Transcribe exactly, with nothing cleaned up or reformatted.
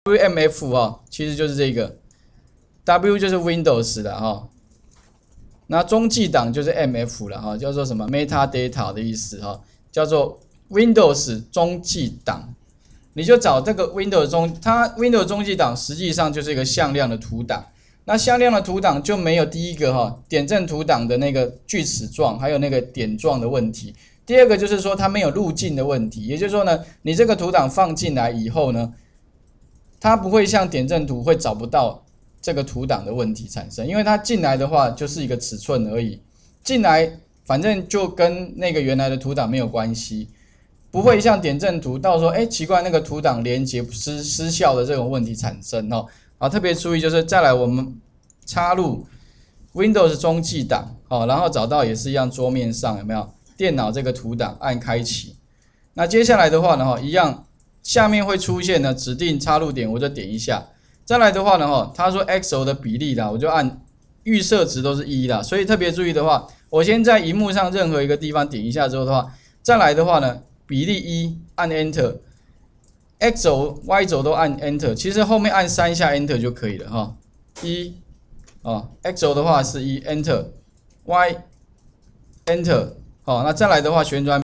W M F 哦，其实就是这个 W 就是 Windows 的哈、哦，那中继档就是 M F 了哈、哦，叫做什么 metadata 的意思哈、哦，叫做 Windows 中继档。你就找这个 Windows 中，它 Windows 中继档实际上就是一个向量的图档。那向量的图档就没有第一个哈、哦、点阵图档的那个锯齿状，还有那个点状的问题。第二个就是说它没有路径的问题，也就是说呢，你这个图档放进来以后呢，它不会像点阵图会找不到这个图档的问题产生，因为它进来的话就是一个尺寸而已，进来反正就跟那个原来的图档没有关系。不会像点阵图到时候，哎，奇怪，那个图档连接失失效的这种问题产生哦。啊，特别注意就是再来我们插入 Windows 中继档，哦，然后找到也是一样桌面上有没有电脑这个图档，按开启。那接下来的话呢，哈，一样下面会出现呢指定插入点，我就点一下。再来的话呢，哈，他说 X O 的比例啦，我就按预设值都是一啦，所以特别注意的话，我先在萤幕上任何一个地方点一下之后的话，再来的话呢。比例一按 Enter，X 轴、Y 轴都按 Enter， 其实后面按三下 Enter 就可以了哈。一哦 ，X 轴的话是一 Enter，Y Enter， 好，那再来的话旋转。